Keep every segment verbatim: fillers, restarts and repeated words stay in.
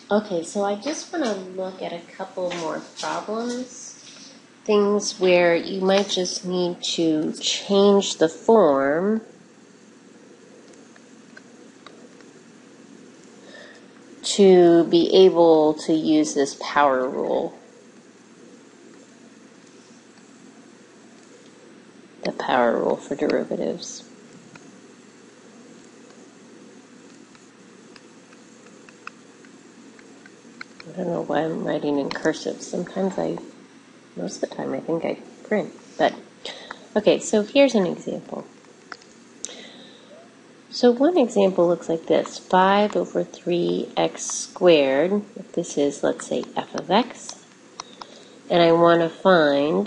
Okay, so I just want to look at a couple more problems. Things where you might just need to change the form to be able to use this power rule. The power rule for derivatives. I don't know why I'm writing in cursive. Sometimes I, most of the time I think I print. But, okay, so here's an example. So one example looks like this. five over three x squared. If this is, let's say, f of x. And I want to find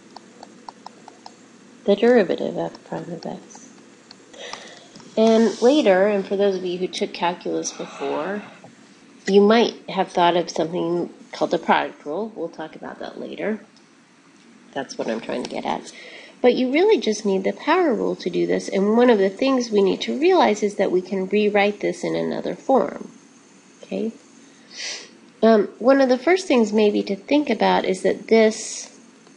the derivative f prime of x. And later, and for those of you who took calculus before, you might have thought of something called the product rule. We'll talk about that later. That's what I'm trying to get at. But you really just need the power rule to do this. And one of the things we need to realize is that we can rewrite this in another form. Okay? Um, one of the first things maybe to think about is that this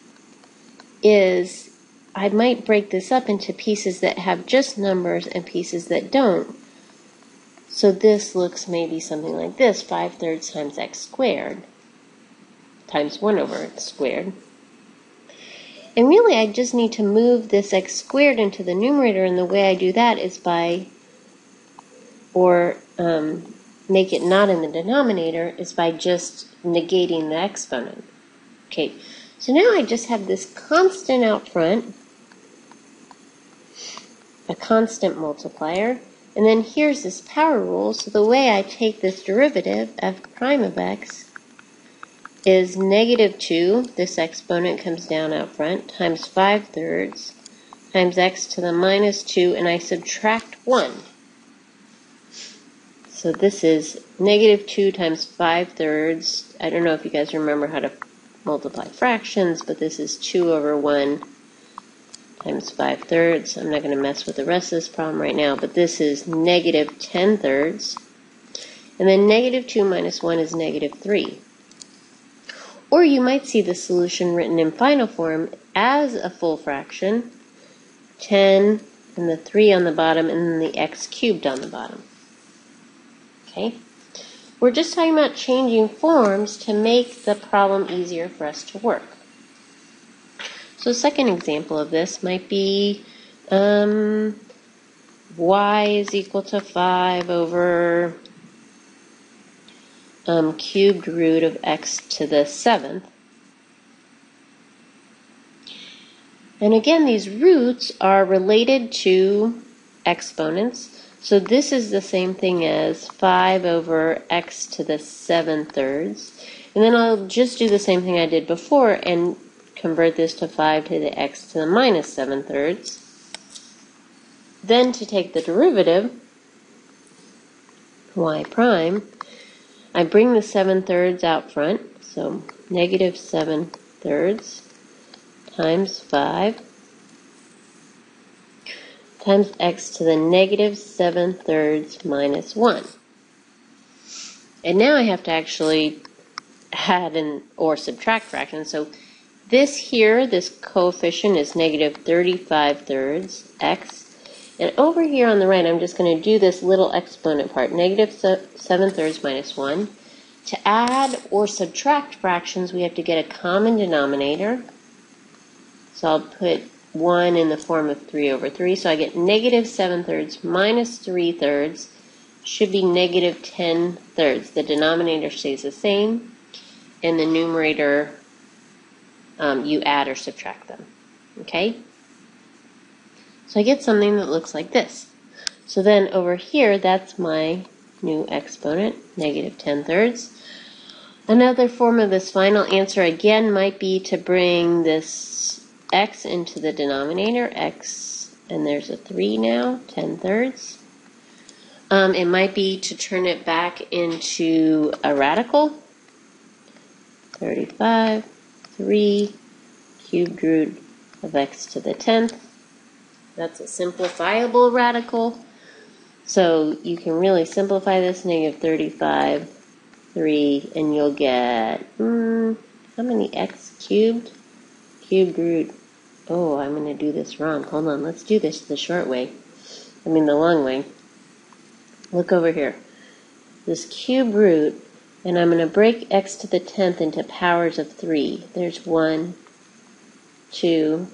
is, I might break this up into pieces that have just numbers and pieces that don't. So this looks maybe something like this, five thirds times x squared times one over x squared. And really I just need to move this x squared into the numerator, and the way I do that is by, or um, make it not in the denominator, is by just negating the exponent. Okay, so now I just have this constant out front, a constant multiplier. And then here's this power rule. So the way I take this derivative, f prime of x, is negative two, this exponent comes down out front, times five thirds, times x to the minus two, and I subtract one. So this is negative two times five thirds. I don't know if you guys remember how to multiply fractions, but this is two over one times five thirds. I'm not going to mess with the rest of this problem right now, but this is negative ten thirds. And then negative two minus one is negative three. Or you might see the solution written in final form as a full fraction, ten and the three on the bottom, and then the x cubed on the bottom. Okay? We're just talking about changing forms to make the problem easier for us to work. So a second example of this might be um, y is equal to five over um, cubed root of x to the seventh. And again, these roots are related to exponents. So this is the same thing as five over x to the seven thirds. And then I'll just do the same thing I did before and convert this to five to the x to the minus seven thirds. Then to take the derivative, y prime, I bring the seven thirds out front, so negative seven thirds times five times x to the negative seven thirds minus one. And now I have to actually add an or subtract fractions. So this here, this coefficient is negative thirty-five thirds x. And over here on the right, I'm just going to do this little exponent part, negative seven thirds minus one. To add or subtract fractions, we have to get a common denominator. So I'll put one in the form of three over three. So I get negative seven thirds minus three thirds should be negative ten thirds. The denominator stays the same, and the numerator, um, you add or subtract them. Okay? So I get something that looks like this. So then over here, that's my new exponent, negative ten thirds. Another form of this final answer, again, might be to bring this x into the denominator, x, and there's a three now, ten thirds. Um, it might be to turn it back into a radical, thirty-five, three, cubed root of x to the tenth. That's a simplifiable radical. So you can really simplify this, negative thirty-five three, and you'll get, hmm, how many x cubed? Cubed root, oh, I'm going to do this wrong. Hold on, let's do this the short way. I mean the long way. Look over here. This cube root, and I'm going to break x to the tenth into powers of three. There's one, two,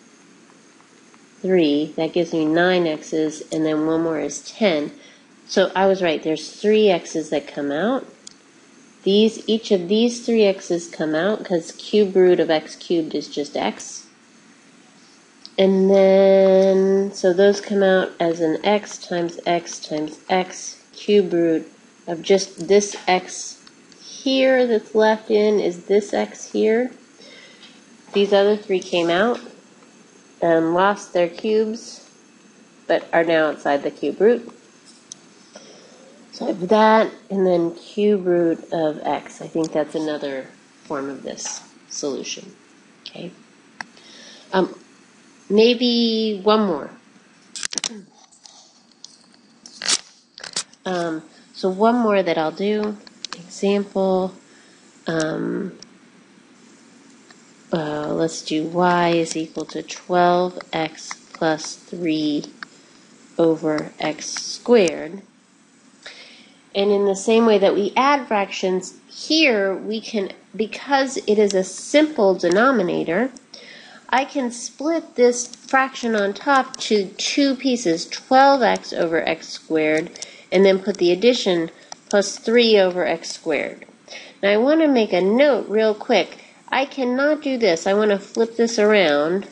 three. That gives me nine x's, and then one more is ten. So I was right. There's three x's that come out. These, each of these three x's come out because cube root of x cubed is just x. And then, so those come out as an x times x times x. Cube root of just this x here that's left in is this x here. These other three came out and lost their cubes, but are now outside the cube root. So I have that, and then cube root of x. I think that's another form of this solution. Okay. Um, maybe one more. Um, so one more that I'll do. Example. Um, uh, let's do y is equal to twelve x plus three over x squared. And in the same way that we add fractions, here we can, because it is a simple denominator, I can split this fraction on top to two pieces, twelve x over x squared, and then put the addition plus three over x squared. Now I want to make a note real quick. I cannot do this. I want to flip this around.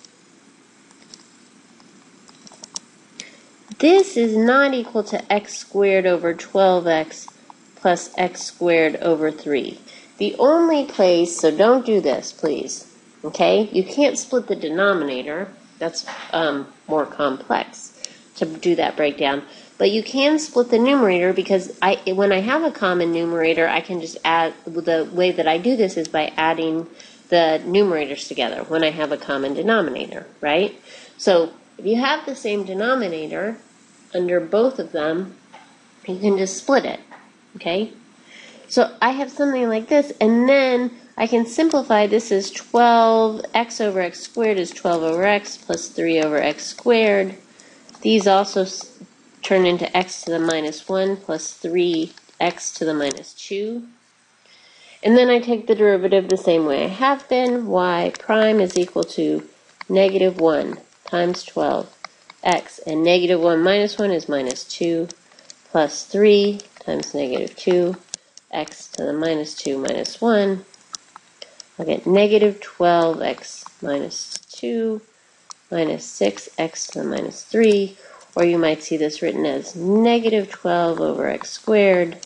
This is not equal to x squared over twelve x plus x squared over three. The only place, so don't do this, please. Okay? You can't split the denominator. That's um, more complex to do that breakdown. But you can split the numerator because I, when I have a common numerator, I can just add, the way that I do this is by adding the numerators together when I have a common denominator, right? So if you have the same denominator under both of them, you can just split it, okay? So I have something like this, and then I can simplify this as twelve x over x squared is twelve over x plus three over x squared. These also turn into x to the minus one plus three x to the minus two. And then I take the derivative the same way I have been. Y prime is equal to negative one times twelve x, and negative one minus one is minus two, plus three times negative two, x to the minus two minus one. I'll get negative twelve x minus two minus six x to the minus three, or you might see this written as negative twelve over x squared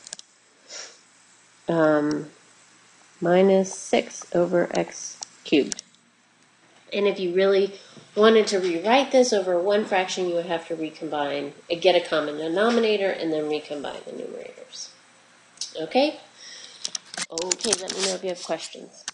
um, minus six over x cubed. And if you really wanted to rewrite this over one fraction, you would have to recombine, get a common denominator, and then recombine the numerators. Okay? Okay, let me know if you have questions.